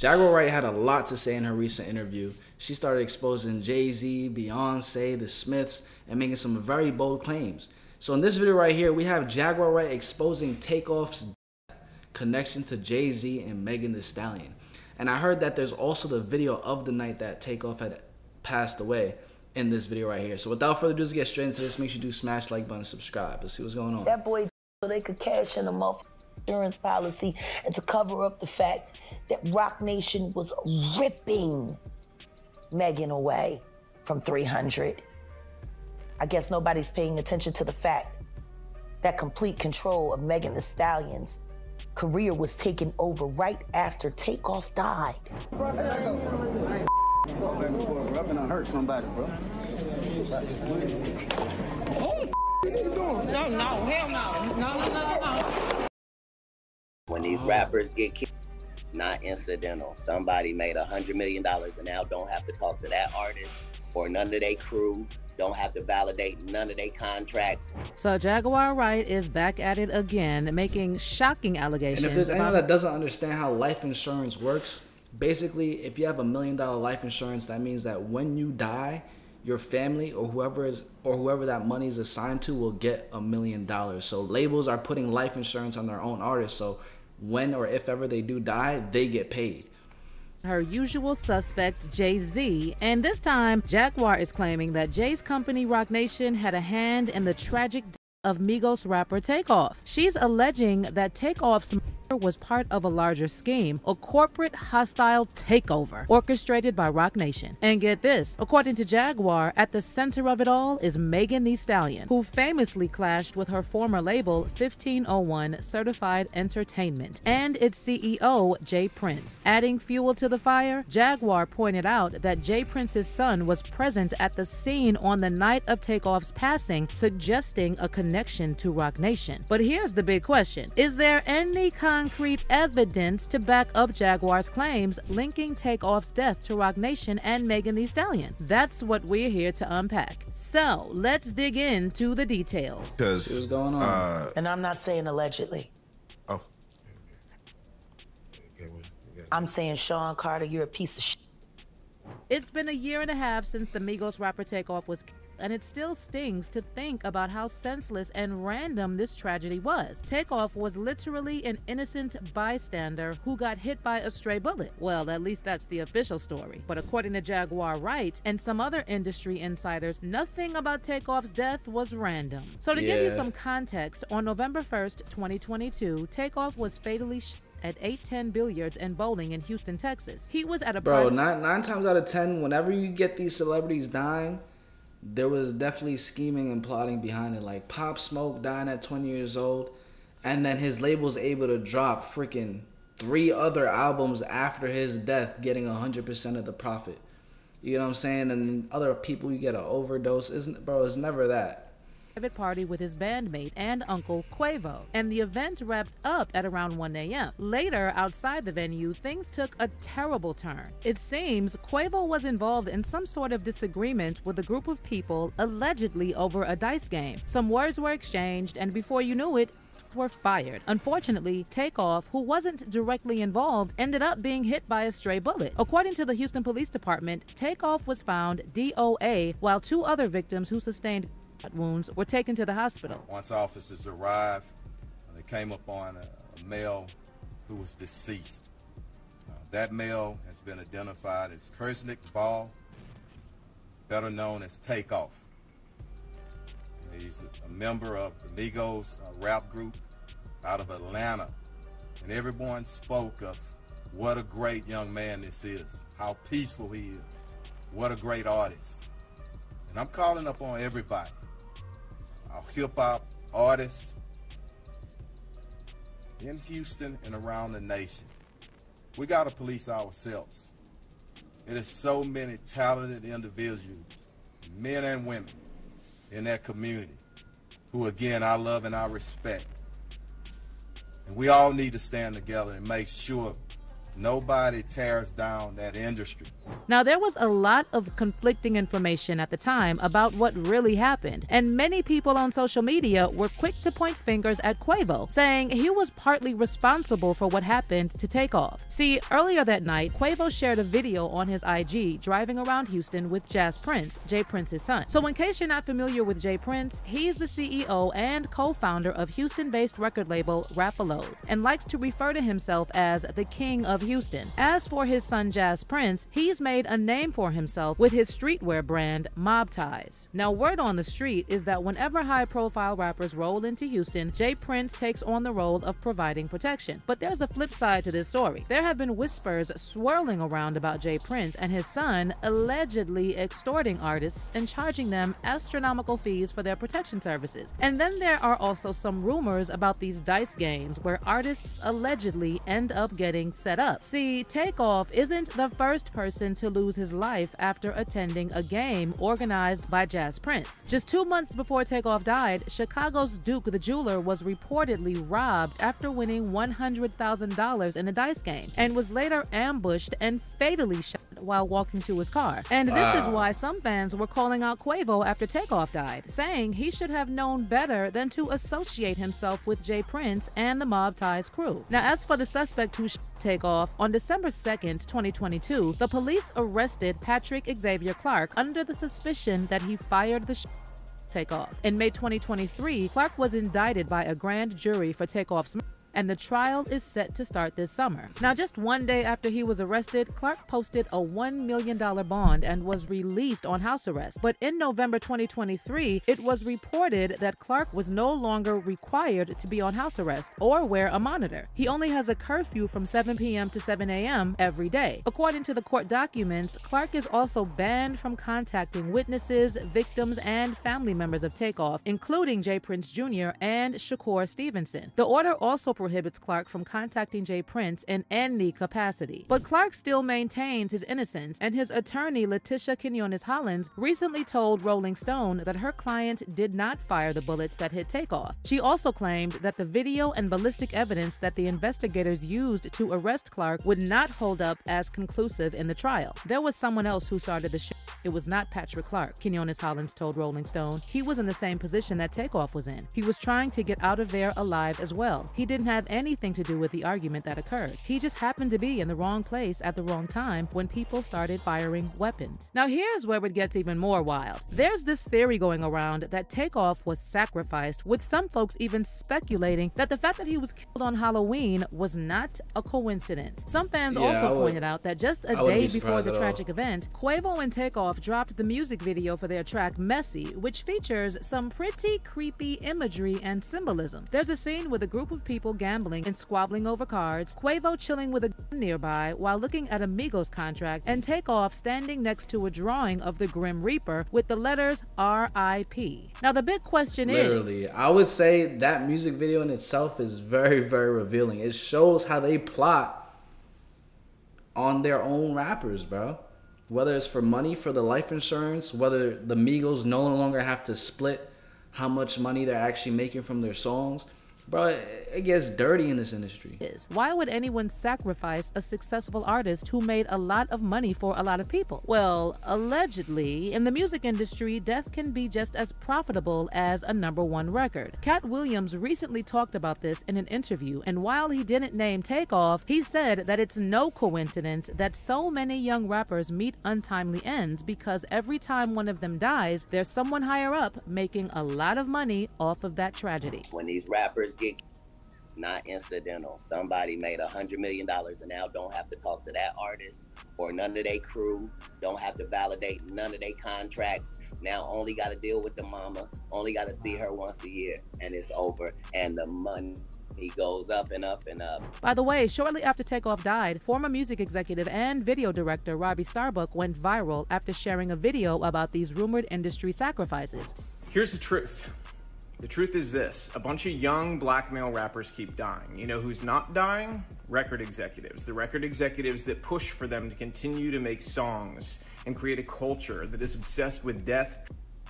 Jaguar Wright had a lot to say in her recent interview. She started exposing Jay-Z, Beyonce, the Smiths, and making some very bold claims. So in this video right here, we have Jaguar Wright exposing Takeoff's connection to Jay-Z and Megan Thee Stallion. And I heard that there's also the video of the night that Takeoff had passed away in this video right here. So without further ado, let's get straight into this. Make sure you do smash like button and subscribe. Let's see what's going on. That boy, so they could cash in a insurance policy and to cover up the fact that Roc Nation was ripping Megan away from 300. I guess nobody's paying attention to the fact that complete control of Megan Thee Stallion's career was taken over right after Takeoff died. I'm gonna hurt somebody, bro. Oh, what are you doing? No, hell no. No. When these rappers get killed, not incidental. Somebody made $100 million and now don't have to talk to that artist or none of their crew, don't have to validate none of their contracts. So Jaguar Wright is back at it again, making shocking allegations. And if there's anyone that doesn't understand how life insurance works, basically, if you have $1 million life insurance, that means that when you die, your family or whoever that money is assigned to will get $1 million. So labels are putting life insurance on their own artists. So when or if ever they do die, they get paid. Her usual suspect, Jay-Z, and this time, Jaguar is claiming that Jay's company, Roc Nation, had a hand in the tragic death of Migos rapper Takeoff. She's alleging that Takeoff's murder was part of a larger scheme, a corporate hostile takeover orchestrated by Roc Nation. And get this, according to Jaguar, at the center of it all is Megan Thee Stallion, who famously clashed with her former label 1501 Certified Entertainment and its CEO J. Prince. Adding fuel to the fire, Jaguar pointed out that J. Prince's son was present at the scene on the night of Takeoff's passing, suggesting a connection to Roc Nation. But here's the big question. Is there any concrete evidence to back up Jaguar's claims linking Takeoff's death to Roc Nation and Megan Thee Stallion? That's what we're here to unpack. So let's dig into the details. What's going on? And I'm not saying allegedly. Oh. I'm saying, Sean Carter, you're a piece of shit. It's been a year and a half since the Migos rapper Takeoff was killed, and it still stings to think about how senseless and random this tragedy was. Takeoff was literally an innocent bystander who got hit by a stray bullet. Well, at least that's the official story. But according to Jaguar Wright and some other industry insiders, nothing about Takeoff's death was random. So to give you some context, on November 1st, 2022, Takeoff was fatally shot at 810 Billiards and Bowling in Houston, Texas. He was at a nine times out of 10, whenever you get these celebrities dying, there was definitely scheming and plotting behind it. Like Pop Smoke dying at 20 years old, and then his label's able to drop freaking 3 other albums after his death, getting 100% of the profit. You know what I'm saying? And other people, you get an overdose. It's never that. Private party with his bandmate and uncle Quavo, and the event wrapped up at around 1 a.m. Later, outside the venue, things took a terrible turn. It seems Quavo was involved in some sort of disagreement with a group of people, allegedly over a dice game. Some words were exchanged, and before you knew it, were fired. Unfortunately, Takeoff, who wasn't directly involved, ended up being hit by a stray bullet. According to the Houston Police Department, Takeoff was found DOA, while 2 other victims who sustained wounds were taken to the hospital. Once officers arrived, they came upon a male who was deceased. That male has been identified as Kersnick Ball, better known as Takeoff. He's a member of the Migos rap group out of Atlanta, and everyone spoke of what a great young man this is, how peaceful he is, what a great artist. And I'm calling upon everybody, our hip-hop artists in Houston and around the nation. We got to police ourselves. It is so many talented individuals, men and women, in that community who, again, I love and I respect. And we all need to stand together and make sure Nobody tears down that industry. Now, there was a lot of conflicting information at the time about what really happened, and many people on social media were quick to point fingers at Quavo, saying he was partly responsible for what happened to Takeoff. See, earlier that night, Quavo shared a video on his IG driving around Houston with Jas Prince, Jay Prince's son. So in case you're not familiar with Jay Prince, he's the CEO and co-founder of Houston-based record label Rap-A-Load, and likes to refer to himself as the King of Houston. As for his son Jas Prince, he's made a name for himself with his streetwear brand Mob Ties. Now, word on the street is that whenever high-profile rappers roll into Houston, Jay Prince takes on the role of providing protection. But there's a flip side to this story. There have been whispers swirling around about Jay Prince and his son allegedly extorting artists and charging them astronomical fees for their protection services. And then there are also some rumors about these dice games where artists allegedly end up getting set up. See, Takeoff isn't the first person to lose his life after attending a game organized by Jas Prince. Just 2 months before Takeoff died, Chicago's Duke the Jeweler was reportedly robbed after winning $100,000 in a dice game, and was later ambushed and fatally shot while walking to his car. And this is why some fans were calling out Quavo after Takeoff died, saying he should have known better than to associate himself with Jay Prince and the Mob Ties crew. Now, as for the suspect who shot Takeoff, on December 2nd, 2022, the police arrested Patrick Xavier Clark under the suspicion that he fired the Takeoff. In May 2023, Clark was indicted by a grand jury for Takeoff's murder, and the trial is set to start this summer. Now, just 1 day after he was arrested, Clark posted a $1 million bond and was released on house arrest. But in November 2023, it was reported that Clark was no longer required to be on house arrest or wear a monitor. He only has a curfew from 7 p.m. to 7 a.m. every day. According to the court documents, Clark is also banned from contacting witnesses, victims, and family members of Takeoff, including Jay Prince Jr. and Shakur Stevenson. The order also prohibits Clark from contacting Jay Prince in any capacity. But Clark still maintains his innocence, and his attorney, Letitia Quinones-Hollins, recently told Rolling Stone that her client did not fire the bullets that hit Takeoff. She also claimed that the video and ballistic evidence that the investigators used to arrest Clark would not hold up as conclusive in the trial. There was someone else who started the shit. It was not Patrick Clark, Quinones-Hollins told Rolling Stone. He was in the same position that Takeoff was in. He was trying to get out of there alive as well. He didn't have anything to do with the argument that occurred. He just happened to be in the wrong place at the wrong time when people started firing weapons. Now, here's where it gets even more wild. There's this theory going around that Takeoff was sacrificed, with some folks even speculating that the fact that he was killed on Halloween was not a coincidence. Some fans also pointed out that just a day before the tragic event, Quavo and Takeoff dropped the music video for their track Messy, which features some pretty creepy imagery and symbolism. There's a scene with a group of people gambling and squabbling over cards, Quavo chilling with a gun nearby while looking at a Migos contract, and Takeoff standing next to a drawing of the Grim Reaper with the letters R.I.P. Now, the big question is, I would say that music video in itself is very, very revealing. It shows how they plot on their own rappers, bro. Whether it's for money, for the life insurance, whether the Migos no longer have to split how much money they're actually making from their songs. Bro, it gets dirty in this industry. Why would anyone sacrifice a successful artist who made a lot of money for a lot of people? Well, allegedly, in the music industry, death can be just as profitable as a #1 record. Cat Williams recently talked about this in an interview, and while he didn't name Takeoff, he said that it's no coincidence that so many young rappers meet untimely ends, because every time one of them dies, there's someone higher up making a lot of money off of that tragedy. When these rappers get not incidental. Somebody made $100 million and now don't have to talk to that artist or none of their crew, don't have to validate none of their contracts. Now only got to deal with the mama, only got to see her once a year, and it's over. And the money, he goes up and up and up. By the way, shortly after Takeoff died, former music executive and video director Robbie Starbuck went viral after sharing a video about these rumored industry sacrifices. Here's the truth. The truth is this: a bunch of young black male rappers keep dying. You know who's not dying? Record executives. The record executives that push for them to continue to make songs and create a culture that is obsessed with death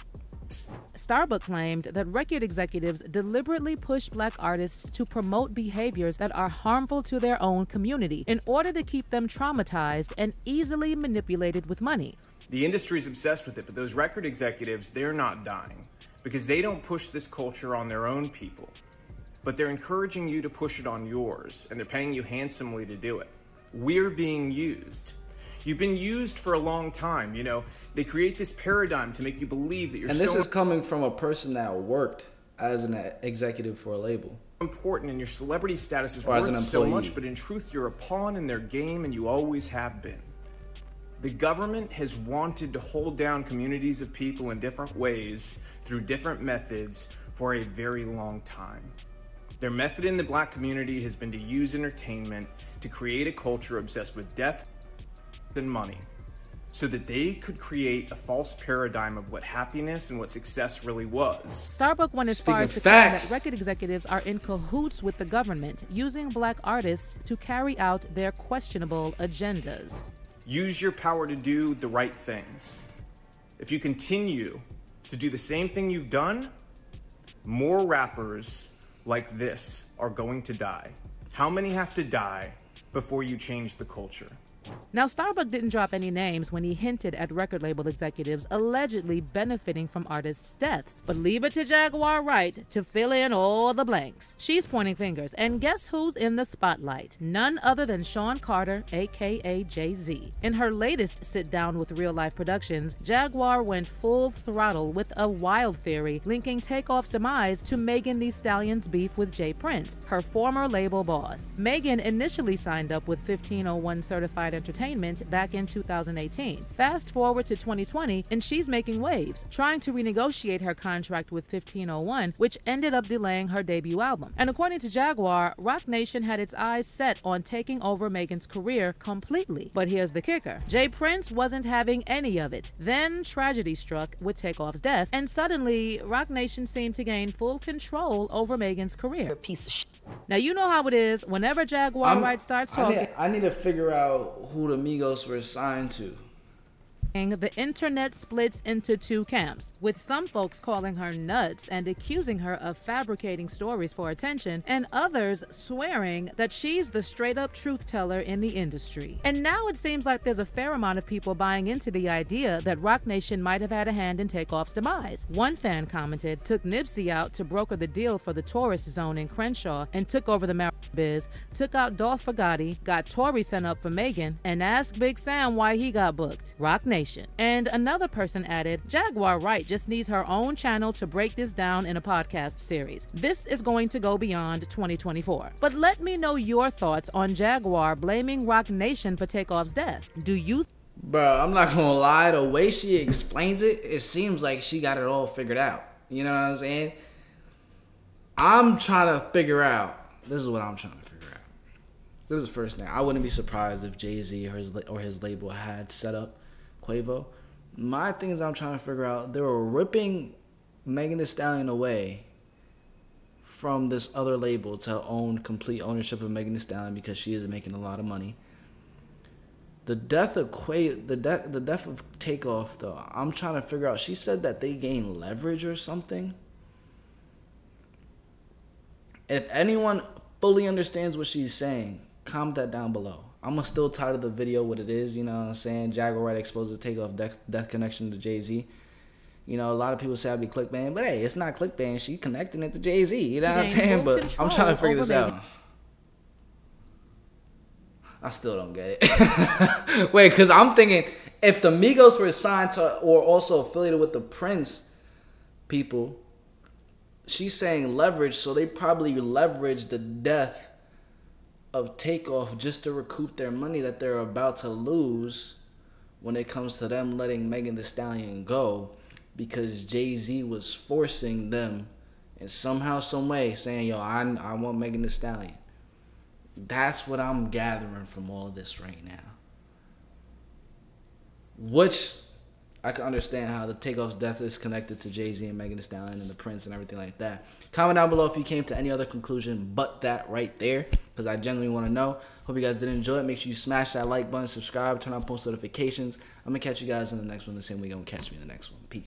Starbuck claimed that record executives deliberately push black artists to promote behaviors that are harmful to their own community in order to keep them traumatized and easily manipulated with money. The industry's obsessed with it, but those record executives, they're not dying because they don't push this culture on their own people, but they're encouraging you to push it on yours, and they're paying you handsomely to do it. We're being used. You've been used for a long time, you know. They create this paradigm to make you believe that you're and this is coming from a person that worked as an executive for a label. Important, and your celebrity status is worth so much, but in truth, you're a pawn in their game, and you always have been. The government has wanted to hold down communities of people in different ways through different methods for a very long time. Their method in the black community has been to use entertainment to create a culture obsessed with death and money so that they could create a false paradigm of what happiness and what success really was. Starbuck went as far as to claim that record executives are in cahoots with the government, using black artists to carry out their questionable agendas. Use your power to do the right things. If you continue to do the same thing you've done, more rappers like this are going to die. How many have to die before you change the culture? Now, Starbuck didn't drop any names when he hinted at record label executives allegedly benefiting from artists' deaths, but leave it to Jaguar Wright to fill in all the blanks. She's pointing fingers, and guess who's in the spotlight? None other than Sean Carter, aka Jay-Z. In her latest sit-down with Real Life Productions, Jaguar went full throttle with a wild theory linking Takeoff's demise to Megan Thee Stallion's beef with J. Prince, her former label boss. Megan initially signed up with 1501 Certified Entertainment back in 2018. Fast forward to 2020, and she's making waves, trying to renegotiate her contract with 1501, which ended up delaying her debut album. And according to Jaguar, Roc Nation had its eyes set on taking over Megan's career completely. But here's the kicker. J. Prince wasn't having any of it. Then tragedy struck with Takeoff's death, and suddenly Roc Nation seemed to gain full control over Megan's career. A piece of shit. Now, you know how it is. Whenever Jaguar Wright starts talking, I need to figure out who the Migos were signed to. the internet splits into two camps, with some folks calling her nuts and accusing her of fabricating stories for attention, and others swearing that she's the straight-up truth teller in the industry. And now it seems like there's a fair amount of people buying into the idea that Roc Nation might have had a hand in Takeoff's demise. One fan commented, "Took Nipsey out to broker the deal for the tourist zone in Crenshaw and took over the marijuana biz, took out Dolph Fagati, got Tory sent up for Megan, and asked Big Sam why he got booked. Roc Nation." And another person added, "Jaguar Wright just needs her own channel to break this down in a podcast series. This is going to go beyond 2024. But let me know your thoughts on Jaguar blaming Roc Nation for Takeoff's death. Do you..." Bro, I'm not gonna lie, the way she explains it, it seems like she got it all figured out. You know what I'm saying? I'm trying to figure out, this is what I'm trying to figure out. This is the first thing. I wouldn't be surprised if Jay-Z or his label had set up Quavo. My thing is I'm trying to figure out, they were ripping Megan Thee Stallion away from this other label to own complete ownership of Megan Thee Stallion because she is making a lot of money. The death of the death of Takeoff, though, I'm trying to figure out. She said that they gained leverage or something. If anyone fully understands what she's saying, comment that down below. I'm gonna still title the video what it is. You know what I'm saying? Jaguar Wright exposes Takeoff death connection to Jay-Z. You know, a lot of people say I'd be clickbaiting, but hey, it's not clickbaiting. She connecting it to Jay-Z. You know what I'm saying? But I'm trying to figure this out. I still don't get it. Wait, because I'm thinking if the Migos were signed to or also affiliated with the Prince people, she's saying leverage, so they probably leveraged the death of Takeoff just to recoup their money that they're about to lose when it comes to them letting Megan Thee Stallion go, because Jay-Z was forcing them in somehow, some way, saying, yo, I want Megan Thee Stallion. That's what I'm gathering from all of this right now. Which I can understand how the Takeoff's death is connected to Jay-Z and Megan Thee Stallion and the Prince and everything like that. Comment down below if you came to any other conclusion but that right there, because I genuinely want to know. Hope you guys did enjoy it. Make sure you smash that like button, subscribe, turn on post notifications. I'm going to catch you guys in the next one the same way you're going to catch me in the next one. Peace.